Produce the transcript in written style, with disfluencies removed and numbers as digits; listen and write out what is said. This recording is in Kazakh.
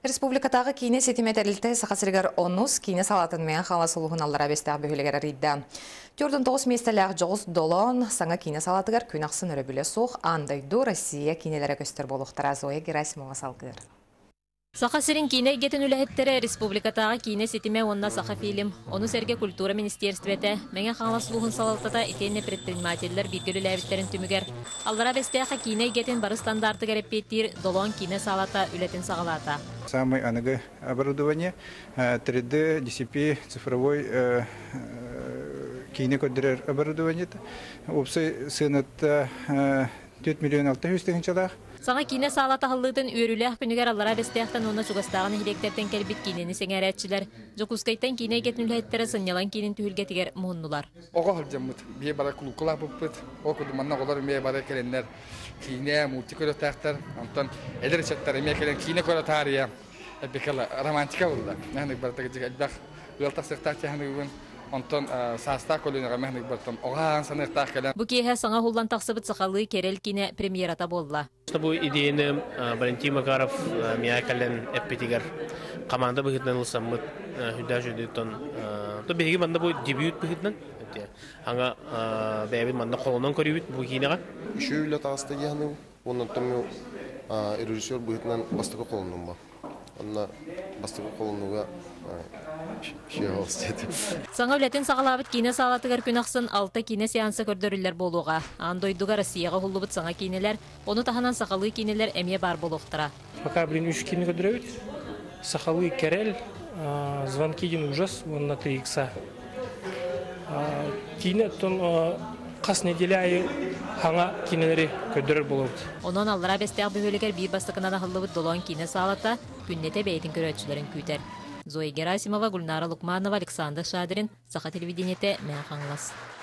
Республикатағы кейіне сетиметерлілті сақасыргар онус кейіне салатын мен қала сұлығын аллара бестіғ бөхілігер аридді. Түрдің 9 местеләғ жоғыз долон саңа кейіне салатығар күн ақсын өрі біле соқ андайду Россия кейнелері көстір болуқтыра Зоя Герасимова салғыр. Сақасырын кейіне гетін үләхеттері республикатағы кейіне сетиме онна сақа фильм. Оны сәрге культура министерстветі, мәңе қаңла сұлығын салалтата етенне предпринимателлер биргелі ләбіттерін түмігер. Аллара бестіяқа кейіне гетін бары стандарты гәреппеттер долон кейіне салата үләтін сағалата. Самое анаго оборудование 3D, DCP, цифровой кейіне көддірер оборудование. Опсы сынатта 4 миллион 600 теңіншалақ. Саңа кейіне салата халлыдың өрілі ақпынығар аллара бестіяқтан оны суғастағын хилектерден кәлбет кейнені сеңәрәтшілер. Жокускайттан кейіне гетін үләйттері сынялан кейнен түйілгетігер мұхыннулар. Оға ғылжамыд, бие бара құлқыла бұппыд, оқыды манна олар мие бара келенлер, кейіне мулти көрі тақтар, антон әлір чаттар мие келен кейіне көрі тария, әбекала романтика болды. Мәхінік баратығы жек әлбәқ ұялтақ сықтақ тәхінігін, антон саста колонияға мәхінік бартым, оған санықтақ келен. Бұ кейі саңа хуллан тақсыбыт сақалы керел кейіне премьерата болла. Bu ideyini Valentin Makarov miyakalen epitigar komanda bıhıtnan olsamıt hüda jüdüton to begi banda bu debut bıhıtnan anga bebi manda kolondan koruyut bu kinaga şöyle tasta yani onun tamu rejissör bıhıtnan bastık kolondan ba onunla bastık kolonluğa şey olsun. Саңа үләтен сағалабыт кейіне салатығар күн ақсын 6 кейіне сеансы көрдірілер болуға. Андойдуға Россияға құллыбыт саңа кейнелер, оны таханан сақалы кейнелер әме бар болуқтыра. Пока, 3 кейіне көрдірәуіт. Сақалы кәрел, звонки ден ужас, он на 3 икса. Кейіне тон қас неделе айы хаңа кейнелері көрдірер болуғыт. Онын аллара бестіғ бөхөлігер бір бастықынан ақыллыбыт долуан кейіне салата, күннете бәйтін көрәтшілерін күйтер. Зоя Герасимова, Гульнара Лукманова, Александр Шадрин, Саха телевидениете, Мэн Ханглас.